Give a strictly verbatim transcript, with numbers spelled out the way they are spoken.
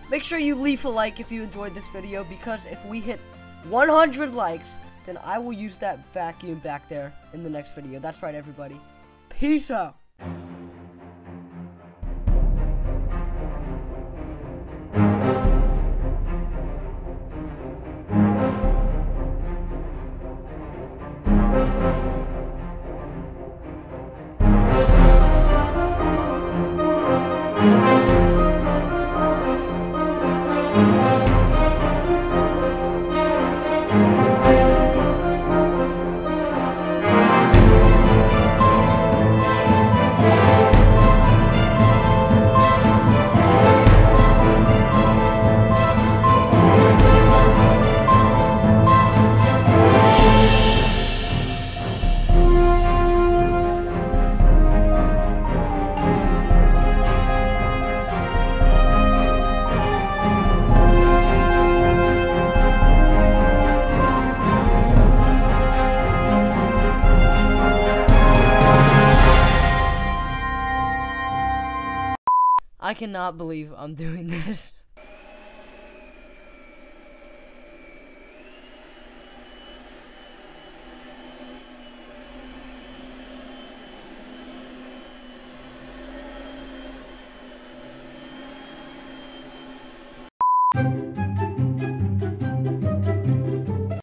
make sure you leave a like if you enjoyed this video, because if we hit one hundred likes, then I will use that vacuum back there in the next video. That's right, everybody. Peace out. I cannot believe I'm doing this.